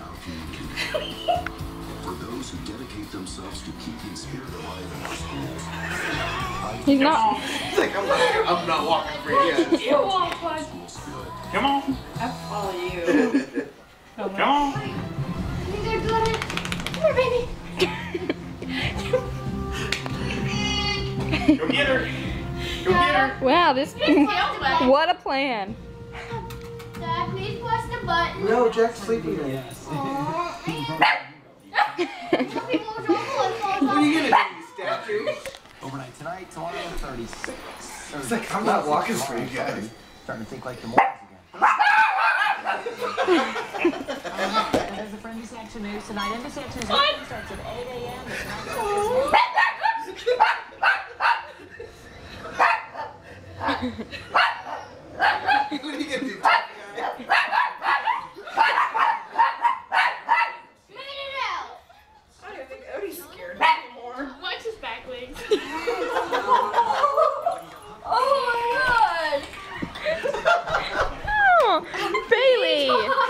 versatile community. For those who dedicate themselves to keeping spirit alive in our schools. He's not. It's like, I'm not walking for you yet. You walk, bud. Come on. I follow you. Come on. These are good. Come here, baby. Go get her. Go get her. Wow, this. What a plan. Dad, please push the button. No, Jack's sleeping there. What What are you gonna do, you statue? Overnight tonight, tomorrow, 36. It's like, I'm not walking for you guys. Starting to think like the mornings again. There's the Frenzy Action News tonight. NBC Action News starts at 8 a.m. What are you gonna do? I don't think Odie's scared anymore. Watch his back legs. Oh my god! Oh, Bailey.